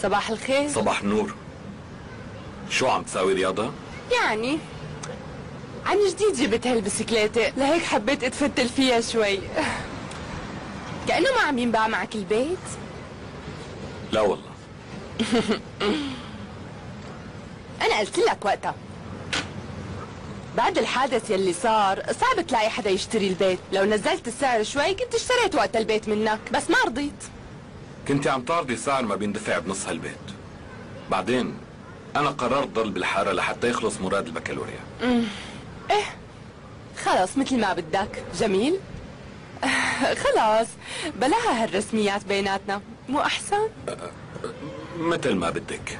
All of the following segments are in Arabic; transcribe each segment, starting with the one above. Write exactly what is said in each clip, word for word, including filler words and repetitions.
صباح الخير. صباح النور. شو عم تساوي رياضة؟ يعني عن جديد جبت هالبسكليتة، لهيك حبيت اتفتل فيها شوي. كأنه ما عم ينباع معك البيت؟ لا والله. أنا قلت لك وقتها بعد الحادث يلي صار صعب تلاقي حدا يشتري البيت، لو نزلت السعر شوي كنت اشتريت وقتها البيت منك، بس ما رضيت. كنتي عم تعرضي سعر ما بيندفع بنص هالبيت. بعدين أنا قررت ضل بالحارة لحتى يخلص مراد البكالوريا. امم ايه خلص مثل ما بدك. جميل. خلاص بلاها هالرسميات بيناتنا، مو أحسن؟ مثل ما بدك.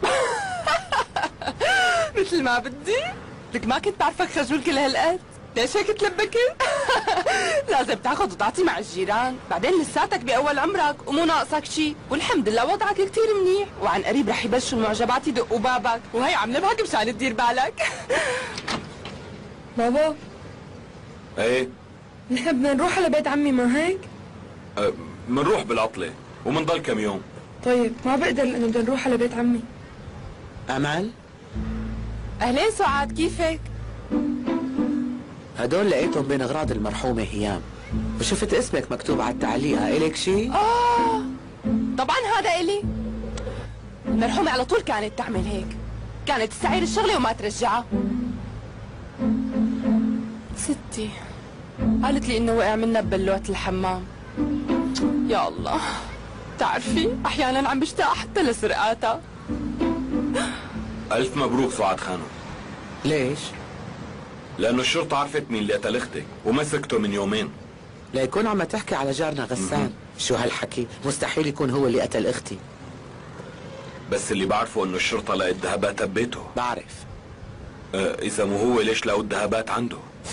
مثل ما بدي؟ لك ما كنت بعرفك خجول كل هالقد، ليش هيك تلبكت؟ لازم تاخذ وتعطي مع الجيران، بعدين لساتك بأول عمرك ومو ناقصك شي، والحمد لله وضعك كتير منيح، وعن قريب رح يبلشوا المعجبات يدقوا بابك، وهي عم نبهك مشان تدير بالك. بابا ايه؟ نحن بدنا نروح على بيت عمي ما هيك؟ أه منروح بالعطلة ومنضل كم يوم. طيب ما بقدر لأنه بدنا نروح على بيت عمي. أمل؟ أهلين سعاد، كيفك؟ هدول لقيتهم بين أغراض المرحومة هيام، وشفت اسمك مكتوب على التعليقة، إلك شي؟ آه طبعا هذا إلي. المرحومة على طول كانت تعمل هيك، كانت تستعير الشغلة وما ترجعها. ستي قالت لي إنه وقع منا ببلوة الحمام. يا الله، تعرفي أحيانا عم بشتاق حتى لسرقاتها. ألف مبروك سعاد خانم. ليش؟ لأنه الشرطة عرفت مين اللي قتل أختك ومسكته من يومين. ليكون عم تحكي على جارنا غسان. شو هالحكي؟ مستحيل يكون هو اللي قتل اختي. بس اللي بعرفه انه الشرطة لقت ذهبات ببيته. بعرف. آه اذا مو هو ليش لقوا الذهبات عنده؟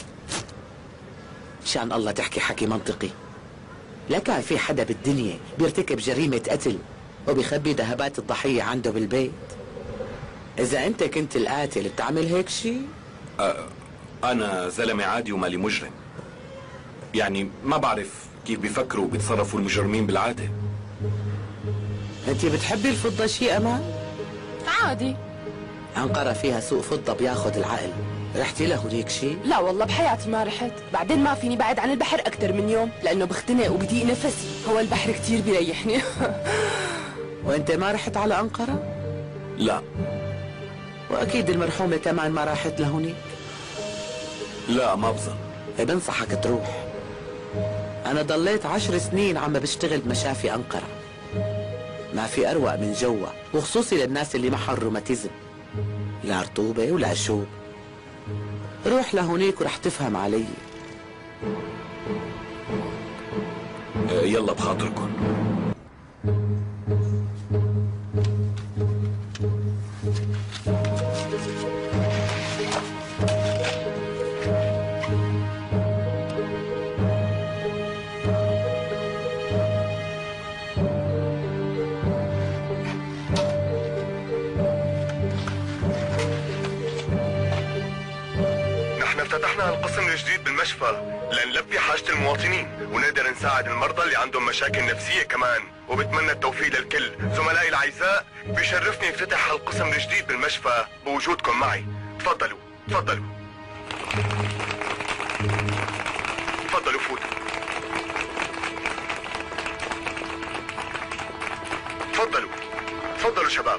شان الله تحكي حكي منطقي. لا كان في حدا بالدنيا بيرتكب جريمة قتل وبيخبي ذهبات الضحية عنده بالبيت. اذا انت كنت القاتل بتعمل هيك شي؟ آه انا زلمة عادي ومالي مجرم، يعني ما بعرف كيف بيفكروا وبيتصرفوا المجرمين بالعادة. انت بتحبي الفضة شي أمان؟ عادي. أنقرة فيها سوق فضة بياخد العقل، رحتي له هنيك شي؟ لا والله بحياتي ما رحت، بعدين ما فيني بعد عن البحر أكثر من يوم لأنه بختنق وبضيق نفسي، هو البحر كثير بيريحني. وانت ما رحت على أنقرة؟ لا. وأكيد المرحومة كمان ما راحت لهونيك؟ لا ما بظن. بنصحك تروح. أنا ضليت عشر سنين عم بشتغل بمشافي أنقرة، ما في أروق من جوا، وخصوصي للناس اللي معها الروماتيزم، لا رطوبة ولا شوب. روح لهونيك ورح تفهم علي. آه يلا بخاطركم. فتحنا القسم الجديد بالمشفى لنلبي حاجة المواطنين ونقدر نساعد المرضى اللي عندهم مشاكل نفسية كمان، وبتمنى التوفيق للكل. زملائي الأعزاء، بيشرفني افتتح القسم الجديد بالمشفى بوجودكم معي. تفضلوا تفضلوا تفضلوا فوتوا. تفضلوا تفضلوا شباب.